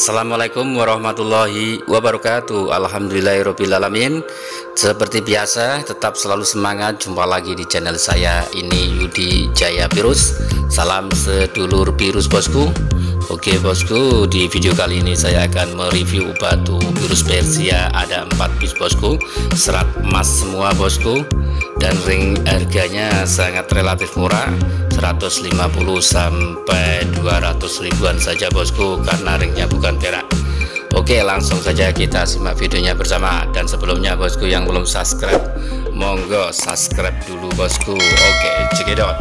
Assalamualaikum warahmatullahi wabarakatuh. Alhamdulillahirobbilalamin. Seperti biasa, tetap selalu semangat. Jumpa lagi di channel saya, ini Yudi Jaya Virus. Salam sedulur virus bosku. Oke bosku, di video kali ini saya akan mereview batu virus Persia. Ada 4 piece bosku, serat emas semua bosku, dan ring harganya sangat relatif murah, 150 sampai 200 ribuan saja bosku, karena ringnya bukan perak. Oke, langsung saja kita simak videonya bersama. Dan sebelumnya bosku, yang belum subscribe, monggo subscribe dulu bosku. Oke, cekidot.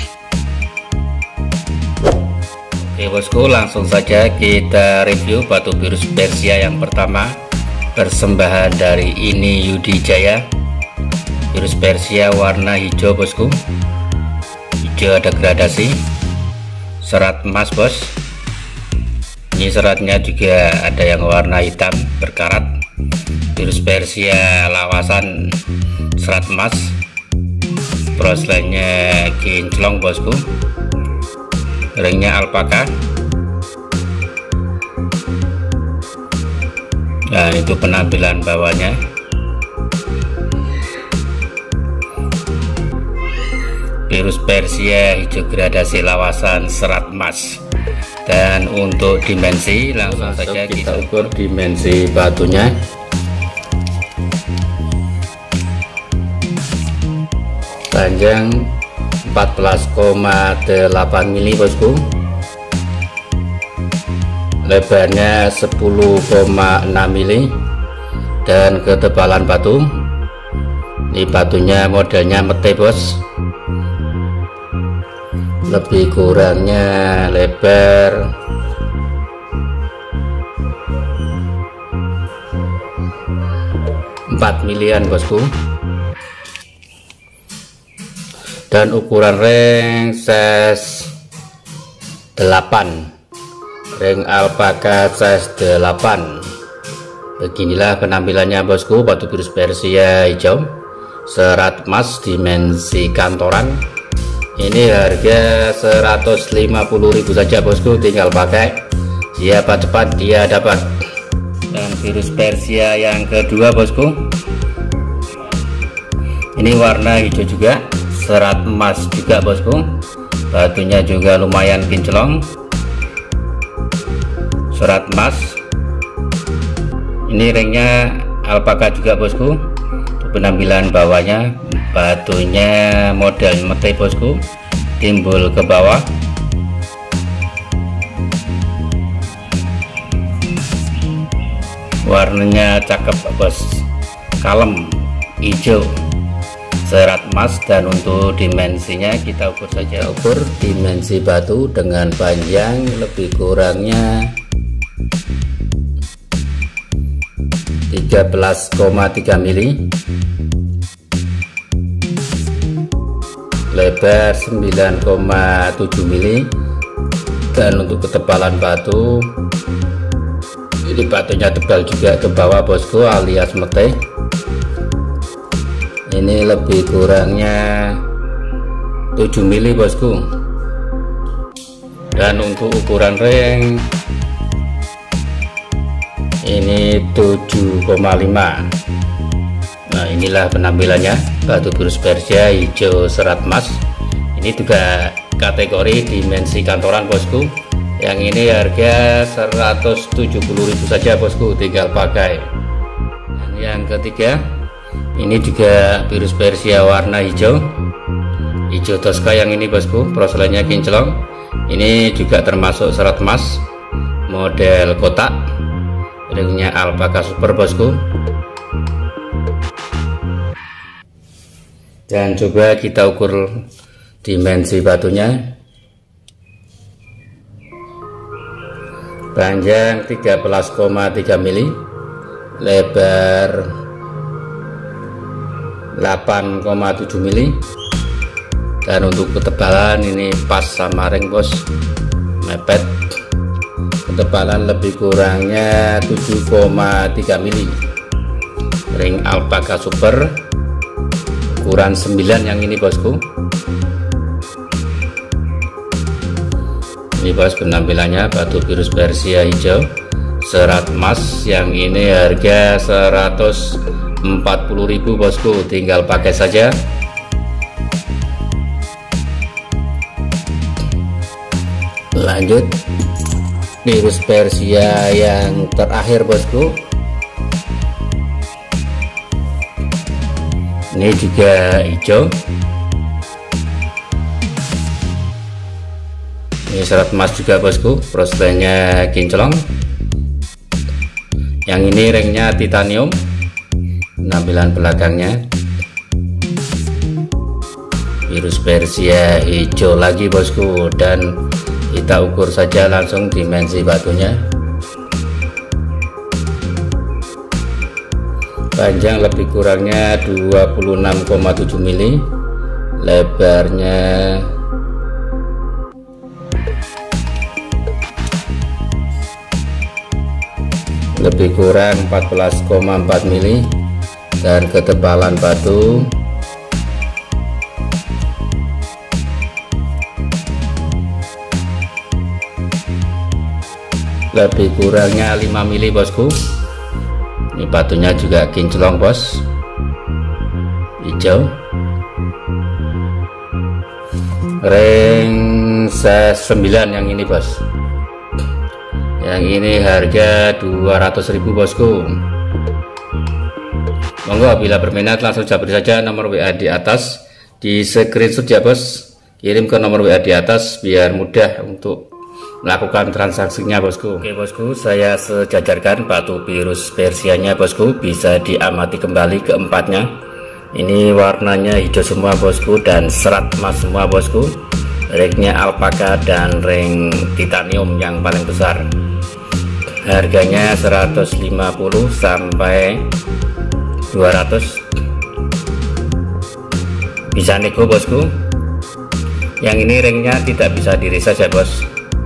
Oke bosku, langsung saja kita review batu virus Persia yang pertama, persembahan dari ini Yudi Jaya. Virus Persia warna hijau bosku, hijau ada gradasi, serat emas bos. Ini seratnya juga ada yang warna hitam berkarat. Virus Persia lawasan serat emas, prosesnya kinclong bosku, ringnya alpaka. Nah, itu penampilan bawahnya. Virus Persia hijau gradasi lawasan serat emas. Dan untuk dimensi, langsung saja kita ukur dimensi batunya. Panjang 14,8 mili bosku, lebarnya 10,6 mili, dan ketebalan batu, ini batunya modelnya mete bos, lebih kurangnya lebar 4 milian bosku, dan ukuran ring size 8, ring alpaka size 8. Beginilah penampilannya bosku, batu virus Persia hijau serat emas dimensi kantoran. Ini harga 150.000 saja bosku, tinggal pakai, siapa cepat dia dapat. Dan virus Persia yang kedua bosku, ini warna hijau juga, serat emas juga bosku, batunya juga lumayan kinclong, serat emas. Ini ringnya alpaka juga bosku. Penampilan bawahnya, batunya model mete bosku, timbul ke bawah. Warnanya cakep bos, kalem hijau serat emas. Dan untuk dimensinya kita ukur saja. Ukur dimensi batu dengan panjang lebih kurangnya 13,3 mili, lebar 9,7 mili, dan untuk ketebalan batu, ini batunya tebal juga ke bawah bosku, alias mete. Ini lebih kurangnya 7 mili bosku. Dan untuk ukuran ring ini 7,5. Nah, inilah penampilannya batu virus Persia hijau serat emas. Ini juga kategori dimensi kantoran bosku. Yang ini harga 170.000 saja bosku, tinggal pakai. Dan yang ketiga, ini juga virus Persia warna hijau, hijau Tosca yang ini bosku, prosesnya kinclong. Ini juga termasuk serat emas, model kotak, ringnya alpaka super bosku. Dan coba kita ukur dimensi batunya. Panjang 13,3 mili, lebar 8,7 mili, dan untuk ketebalan ini pas sama ring bos, mepet. Ketebalan lebih kurangnya 7,3 mili, ring alpaka super, ukuran 9 yang ini bosku. Ini bos penampilannya batu virus Persia hijau serat emas. Yang ini harga 140.000 bosku, tinggal pakai saja. Lanjut virus Persia yang terakhir bosku, ini juga hijau. Ini serat emas juga bosku, prosesnya kinclong. Yang ini ringnya titanium, penampilan belakangnya virus Persia hijau lagi bosku, dan kita ukur saja langsung dimensi batunya. Panjang lebih kurangnya 26,7 mili, lebarnya lebih kurang 14,4 mili, dan ketebalan batu lebih kurangnya 5 mili bosku. Ini batunya juga kinclong bos, hijau. Ring size 9 yang ini bos. Yang ini harga 200.000 bosku. Monggo bila berminat langsung japri saja nomor WA di atas, di screenshot ya bos, kirim ke nomor WA di atas biar mudah untuk melakukan transaksinya bosku. Oke bosku, saya sejajarkan batu virus Persianya bosku, bisa diamati kembali keempatnya. Ini warnanya hijau semua bosku, dan serat emas semua bosku. Ringnya alpaka dan ring titanium yang paling besar. Harganya 150 sampai 200, bisa nego bosku. Yang ini ringnya tidak bisa diresas ya bos.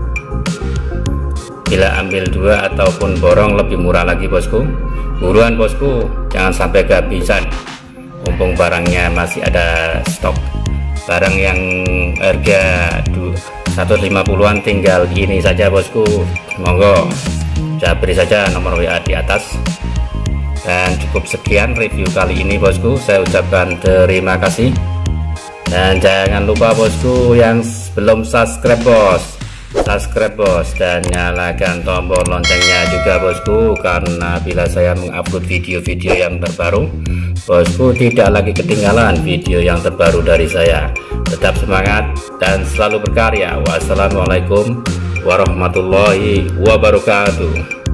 Bila ambil dua ataupun borong lebih murah lagi bosku. Buruan bosku, jangan sampai kehabisan, mumpung barangnya masih ada stok. Barang yang harga 150-an tinggal ini saja bosku. Monggo japri saja nomor WA di atas. Dan cukup sekian review kali ini bosku, saya ucapkan terima kasih. Dan jangan lupa bosku yang belum subscribe bos, dan nyalakan tombol loncengnya juga bosku, karena bila saya mengupload video-video yang terbaru, bosku tidak lagi ketinggalan video yang terbaru dari saya. Tetap semangat dan selalu berkarya. Wassalamualaikum warahmatullahi wabarakatuh.